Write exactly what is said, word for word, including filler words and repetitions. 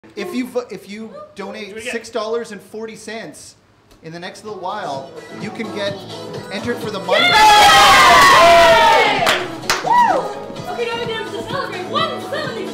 If you if you donate six dollars and forty cents in the next little while, you can get entered for the money. Yay! Woo! Okay, now we have to celebrate one seventy.